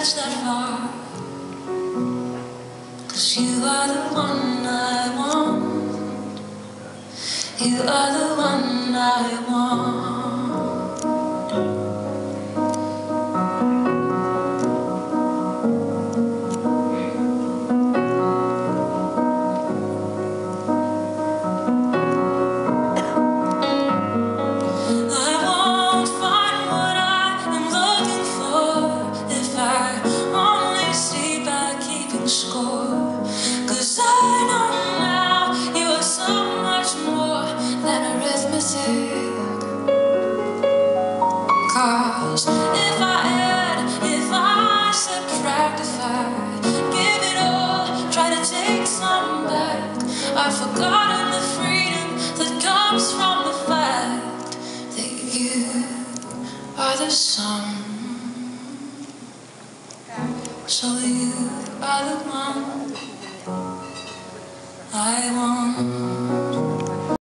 stretch that far, 'cause you are the one I want. You are the one I want. Score, 'cause I know now you are so much more than arithmetic. 'Cause if I add, if I subtract, if I give it all, try to take some back, I've forgotten the freedom that comes from the fact that you are the sun. So you are the one I want.